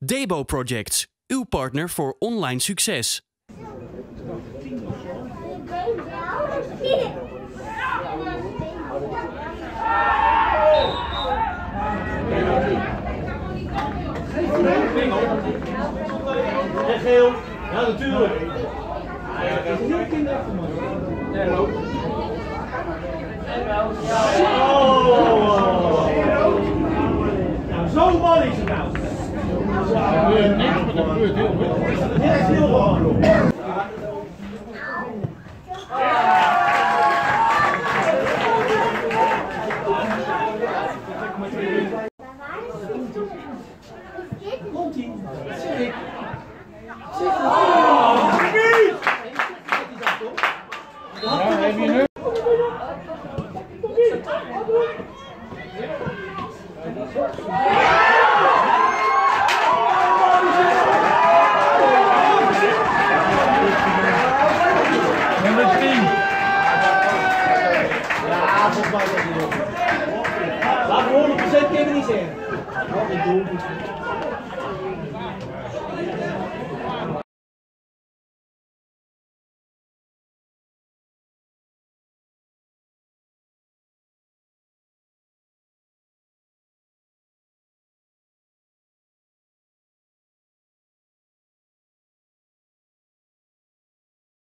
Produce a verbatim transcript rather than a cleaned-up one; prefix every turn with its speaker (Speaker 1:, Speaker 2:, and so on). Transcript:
Speaker 1: Debo Projects, uw partner voor online succes.
Speaker 2: En geel? Ja, natuurlijk. Het is heel kinderachtig, man. Nee, loopt. Oh! Nou, zo'n man is het nou.
Speaker 3: Er gebeurt niks, maar er gebeurt heel veel.
Speaker 2: Het is heel gewoon. Komt-ie? Zeg ik. Zeg ik. Oh, niet!
Speaker 3: Ja, heb je nu? Nummer tien.
Speaker 2: Ja, volgens mij is dat niet op. Laat me honderd procent kunnen niet zeggen.